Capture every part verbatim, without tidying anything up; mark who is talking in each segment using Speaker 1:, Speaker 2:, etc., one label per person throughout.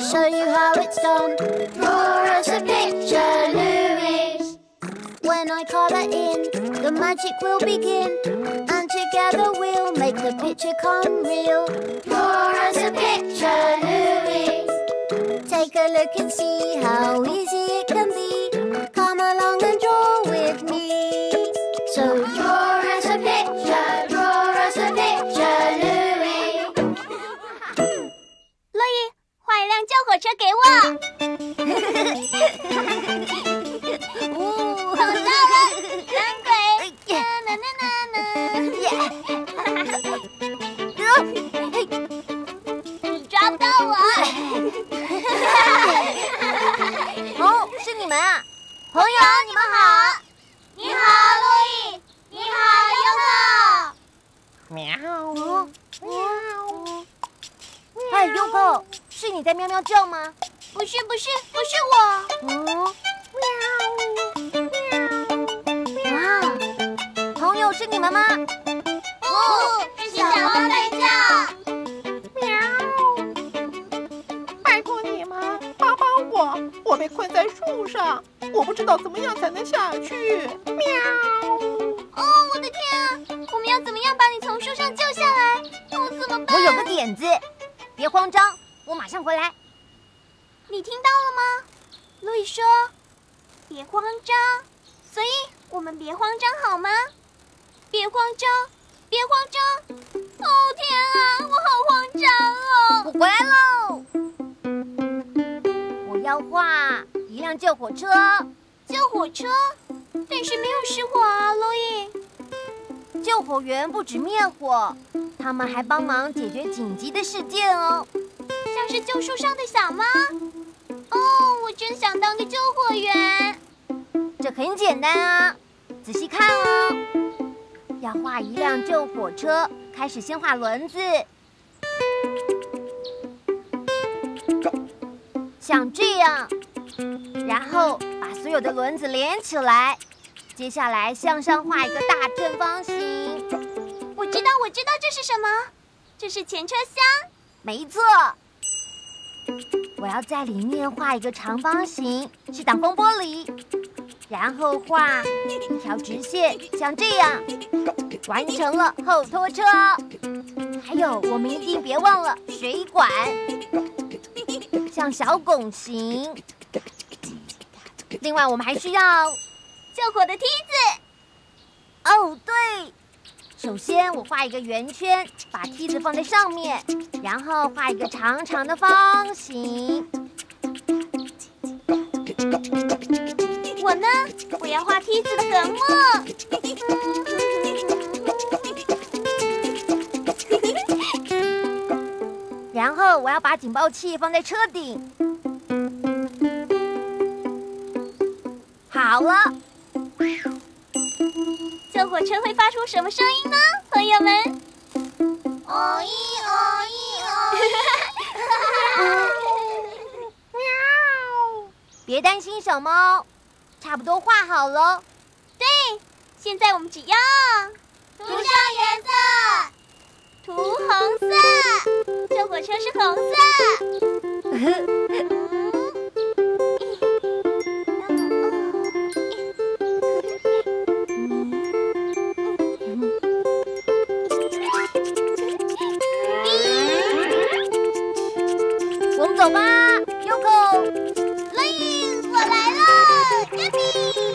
Speaker 1: show you how it's done. Draw us a picture, Louise. When I colour in, the magic will begin, and together we'll make the picture come real. Draw us a picture, Louise. Take a look and see how easy it can be. Come along and draw with me. So draw us a picture, draw us a picture, Louie.
Speaker 2: 乐意，画一辆救火车给我。
Speaker 1: 哦，
Speaker 2: 好到了，赶鬼！啦啦啦啦啦！你抓不到我。
Speaker 1: 哦，是你们啊，
Speaker 2: 朋友，你们好。你好，路易。你好，优
Speaker 1: 喵喵。哎，优狗，是你在喵喵叫吗？
Speaker 2: 不是，不是，不是我。
Speaker 1: 嗯，喵喵。哇，朋友是你们吗？
Speaker 2: 不，是小猫在叫。
Speaker 3: 喵！拜托你们帮帮我，我被困在树上，我不知道怎么样才能下去。喵！
Speaker 2: 哦，我的天啊！我们要怎么样把你从树上救下来？哦，怎么办？
Speaker 1: 我有个点子，别慌张，我马上回来。
Speaker 2: 你听到了吗？路易说：“别慌张。”所以我们别慌张好吗？别慌张，别慌张！哦天啊，我好慌张哦！
Speaker 1: 我回来喽！我要画一辆救火车。
Speaker 2: 救火车？但是没有失火啊，路易。
Speaker 1: 救火员不止灭火，他们还帮忙解决紧急的事件哦。
Speaker 2: 像是救树上的小猫。哦，我真想当个救火员。
Speaker 1: 这很简单啊，仔细看哦。要画一辆救火车，开始先画轮子，像这样，然后把所有的轮子连起来。接下来向上画一个大正方形。
Speaker 2: 我知道，我知道这是什么？这是前车厢。
Speaker 1: 没错。我要在里面画一个长方形，是挡风玻璃，然后画一条直线，像这样，完成了后拖车。还有，我们一定别忘了水管，像小拱形。另外，我们还需要
Speaker 2: 救火的梯子。
Speaker 1: 哦，对。首先，我画一个圆圈，把梯子放在上面，然后画一个长长的方形。
Speaker 2: 我呢，我要画梯子的横木。
Speaker 1: 然后我要把警报器放在车顶。好了。
Speaker 2: 救火车会发出什么声音呢，朋友们？哦咦哦咦哦
Speaker 3: 喵！
Speaker 1: 别担心，小猫，差不多画好了。
Speaker 2: 对，现在我们只要涂上颜色，涂红色，救火车是红色。
Speaker 1: 走吧 ，Yoko。
Speaker 2: 乐意，我来了 ，Happy。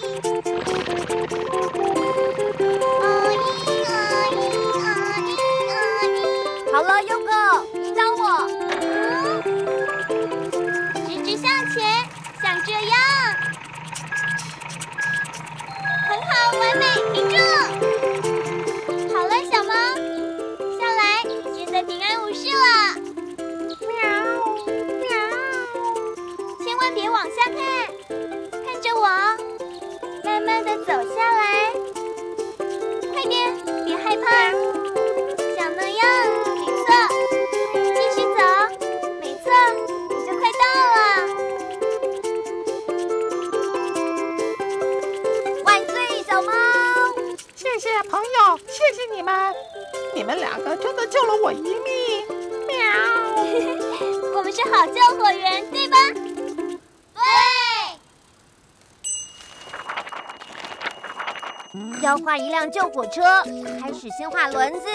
Speaker 2: 哦咦哦咦哦咦哦咦。
Speaker 1: 好了 ，Yoko， 引导我。
Speaker 2: 直直向前，像这样。很好，完美，停住。好了，小猫，下来，现在平安无事了。别往下看，看着我，慢慢的走下来，快点，别害怕，像那样，没错，继续走，没错，你就快到了。
Speaker 1: 万岁，小猫！
Speaker 3: 谢谢朋友，谢谢你们，你们两个真的救了我一命。喵。
Speaker 2: 我们是好救火员，对吧？
Speaker 1: 对。要画一辆救火车，开始先画轮子，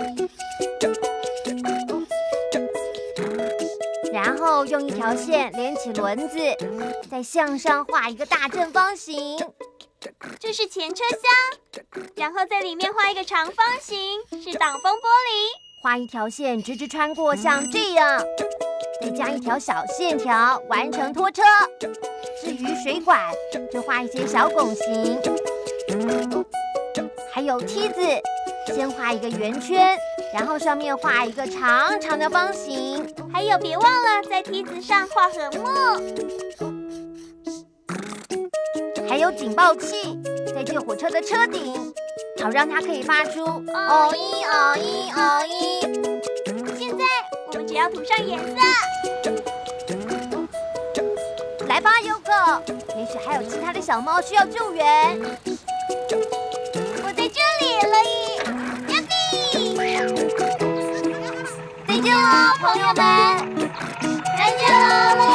Speaker 1: 然后用一条线连起轮子，再向上画一个大正方形。
Speaker 2: 这是前车厢，然后在里面画一个长方形，是挡风玻璃。
Speaker 1: 画一条线直直穿过，像这样，再加一条小线条，完成拖车。至于水管，就画一些小拱形。还有梯子，先画一个圆圈，然后上面画一个长长的方形。
Speaker 2: 还有，别忘了在梯子上画横木。
Speaker 1: 还有警报器，在救火车的车顶，好让它可以发出哦咦哦咦哦咦。
Speaker 2: 现在我们只要涂上颜色。
Speaker 1: 来吧，优可，也许还有其他的小猫需要救援。
Speaker 2: 我在这里，乐意。呀比！
Speaker 1: 再见喽，朋友们！
Speaker 2: 再见喽，乐